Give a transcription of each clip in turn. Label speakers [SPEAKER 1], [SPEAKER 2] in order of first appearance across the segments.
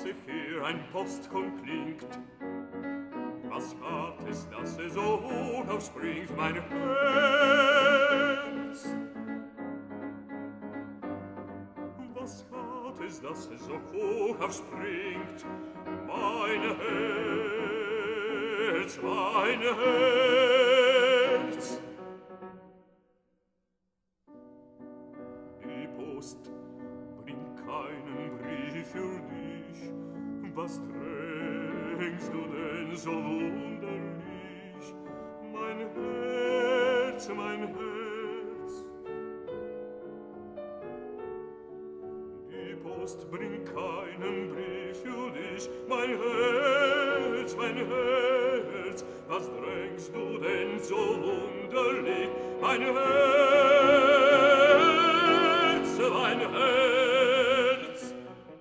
[SPEAKER 1] sich hier ein Postkorn klingt. Was hat es, dass es so hoch aufspringt, mein Herz? Was hat es, dass es so hoch aufspringt, mein Herz, mein Herz? Die Post bringt keinen Brief für dich. Was drängst du denn so wunderlich, mein Herz, mein Herz? Die Post bringt keinen Brief für dich, mein Herz, mein Herz. Was drängst du denn so wunderlich, mein Herz, mein Herz?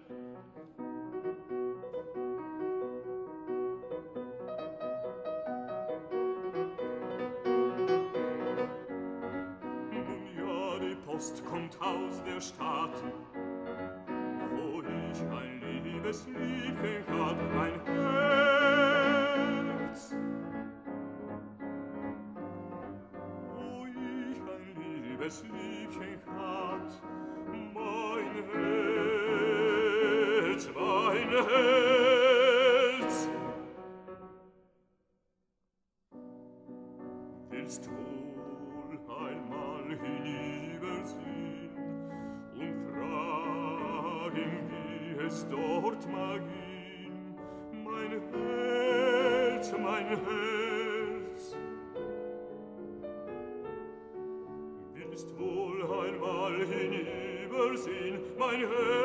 [SPEAKER 1] Nun ja, die Post kommt aus der Stadt, wo ich ein liebes Liebchen hat, mein Herz. Wo ich ein liebes Liebchen hat, mein Herz, mein Herz. Willst wohl einmal hinübersehen und fragen, wie es dort mag gehen, mein Herz, mein Herz? Willst wohl einmal hinübersehen, mein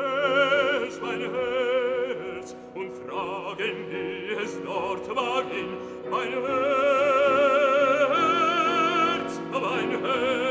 [SPEAKER 1] Herz, und fragen, wie es dort mag gehen, mein Herz, mein Herz?